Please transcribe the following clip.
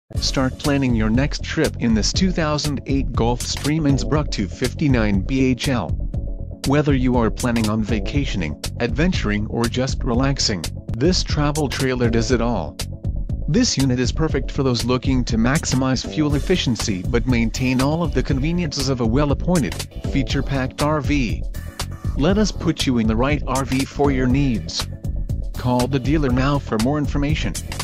Start planning your next trip in this 2008 Gulfstream Innsbruck 259 BHL. Whether you are planning on vacationing, adventuring or just relaxing, this travel trailer does it all. This unit is perfect for those looking to maximize fuel efficiency but maintain all of the conveniences of a well-appointed, feature-packed RV. Let us put you in the right RV for your needs. Call the dealer now for more information.